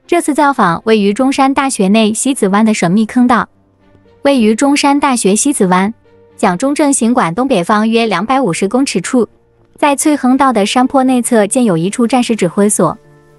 这次造访位于中山大学内西子湾的神秘坑道。位于中山大学西子湾蒋中正行馆东北方约250公尺处，在翠亨道的山坡内侧建有一处战时指挥所。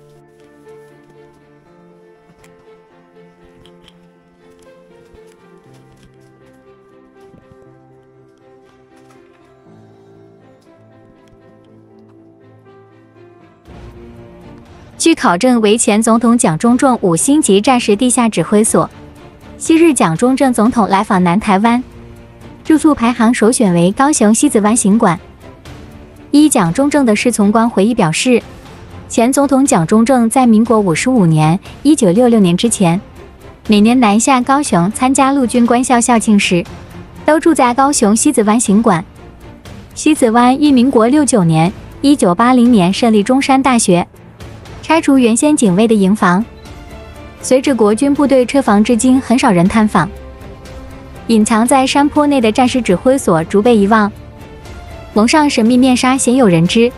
据考证，为前总统蒋中正5星级战时地下指挥所。昔日蒋中正总统来访南台湾，住宿排行首选为高雄西子湾行馆。依蒋中正的侍从官回忆表示，前总统蒋中正在民国55年（1966年）之前，每年南下高雄参加陆军官校校庆时，都住在高雄西子湾行馆。西子湾于民国69年（1980年）设立中山大学。拆除原先警卫的营房，随着国军部队撤防，至今很少人探访。隐藏在山坡内的战时指挥所逐被遗忘，蒙上神秘面纱，鲜有人知。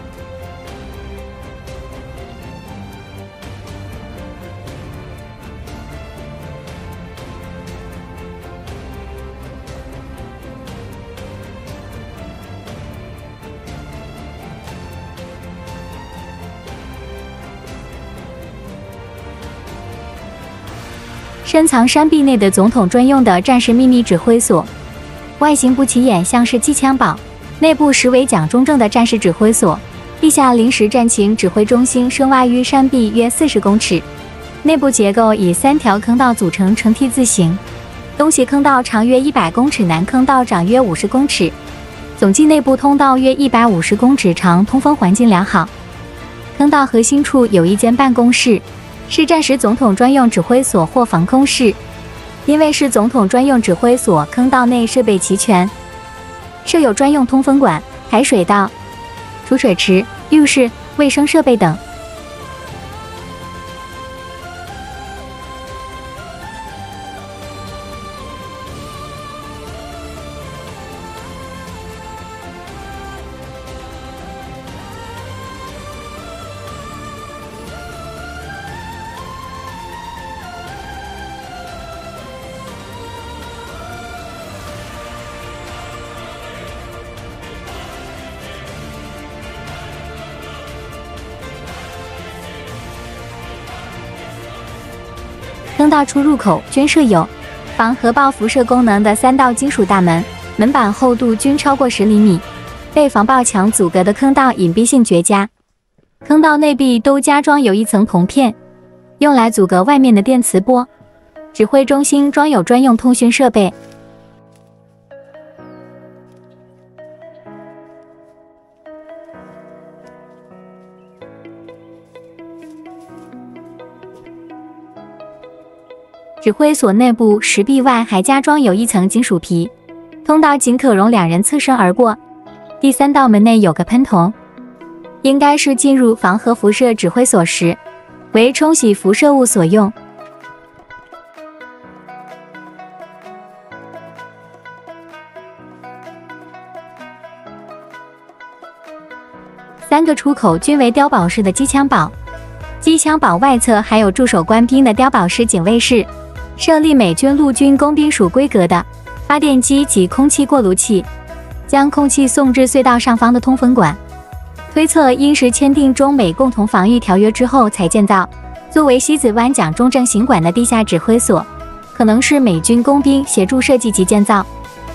深藏山壁内的总统专用的战时秘密指挥所，外形不起眼，像是机枪堡，内部实为蒋中正的战时指挥所。地下临时战情指挥中心深挖于山壁约40公尺，内部结构以3条坑道组成呈 T 字形，东西坑道长约100公尺，南坑道长约50公尺，总计内部通道约150公尺长，通风环境良好。坑道核心处有一间办公室，是战时总统专用指挥所或防空室。因为是总统专用指挥所，坑道内设备齐全，设有专用通风管、排水道、储水池、浴室、卫生设备等。坑道出入口均设有防核爆辐射功能的3道金属大门，门板厚度均超过10厘米，被防爆墙阻隔的坑道隐蔽性绝佳。坑道内壁都加装有一层铜片，用来阻隔外面的电磁波。指挥中心装有专用通讯设备。指挥所内部石壁外还加装有一层金属皮，通道仅可容2人侧身而过。第3道门内有个喷筒，应该是进入防核辐射指挥所时，为冲洗辐射物所用。3个出口均为碉堡式的机枪堡，机枪堡外侧还有驻守官兵的碉堡式警卫室。设立美军陆军工兵属规格的发电机及空气过滤器，将空气送至隧道上方的通风管。推测因是签订中美共同防御条约之后才建造，作为西子湾蒋中正行馆的地下指挥所，可能是美军工兵协助设计及建造。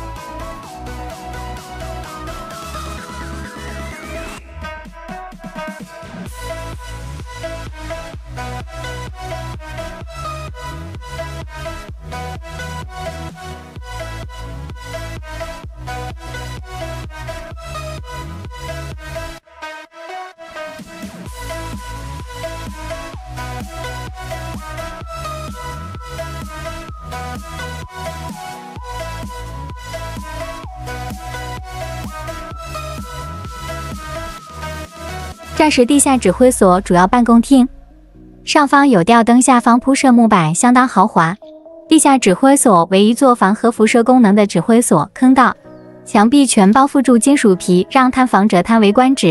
战时地下指挥所主要办公厅，上方有吊灯，下方铺设木板，相当豪华。地下指挥所为一座防核辐射功能的指挥所，坑道、墙壁全包覆住金属皮，让探访者叹为观止。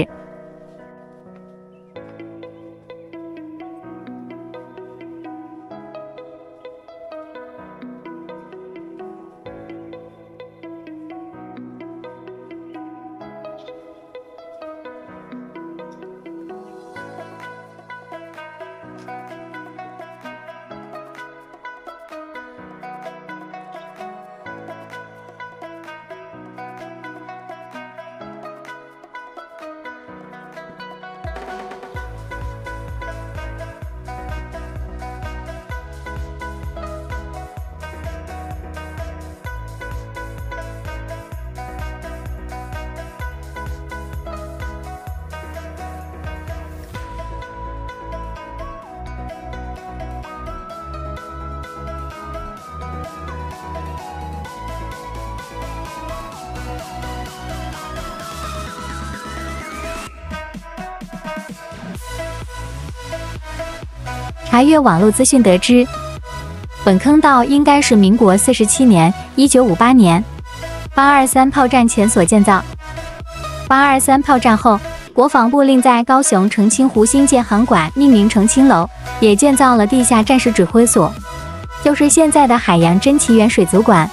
查阅网络资讯得知，本坑道应该是民国47年（1958年） 823炮战前所建造。823炮战后，国防部另在高雄澄清湖新建航馆，命名澄清楼，也建造了地下战时指挥所，就是现在的海洋真奇源水族馆。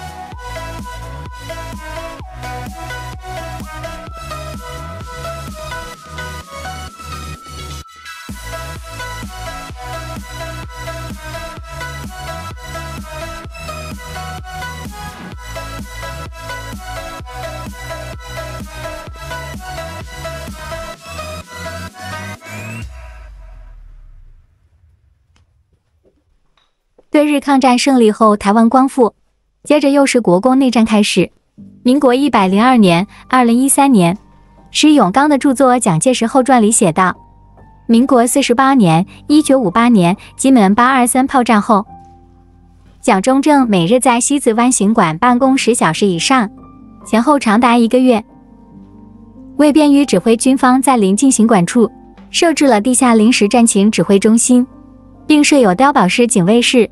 对日抗战胜利后，台湾光复，接着又是国共内战开始。民国102年、2013年，施永刚的著作《蒋介石后传》里写道：民国48年（1958年）金门823炮战后，蒋中正每日在西子湾行馆办公10小时以上，前后长达1个月。为便于指挥军方在临近行馆处设置了地下临时战情指挥中心，并设有碉堡式警卫室。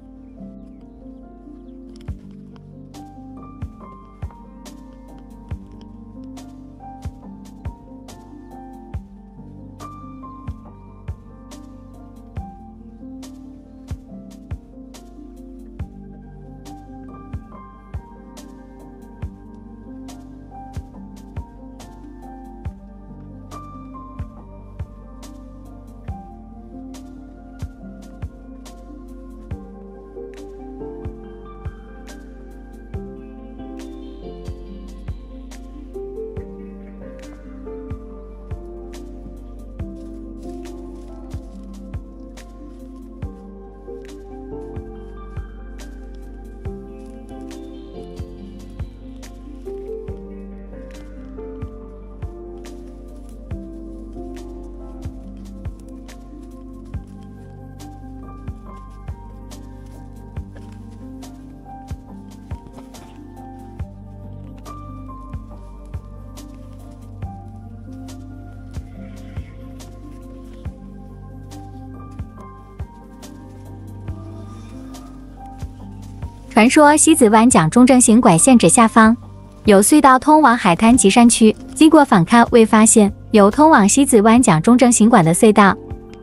传说西子湾蒋中正行馆现址下方有隧道通往海滩及山区，经过反勘未发现有通往西子湾蒋中正行馆的隧道。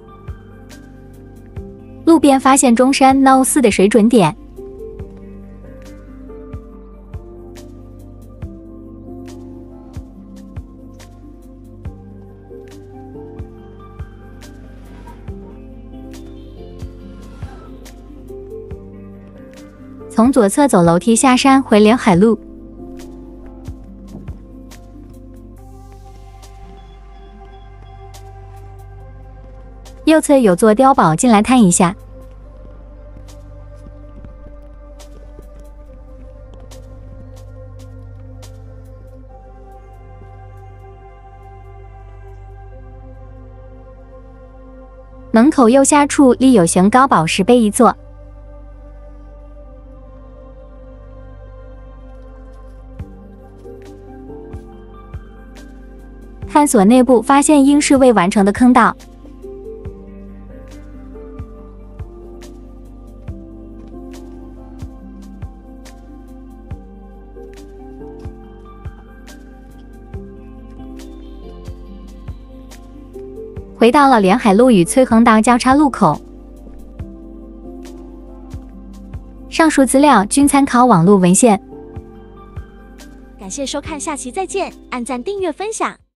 路边发现中山 No.4 的水准点。从左侧走楼梯下山回连海路。右侧有座碉堡，进来探一下。门口右下处立有形高宝石碑一座。探索内部，发现应是未完成的坑道。回到了连海路与翠横道交叉路口。上述资料均参考网络文献。 感谢收看，下期再见，按赞、订阅、分享。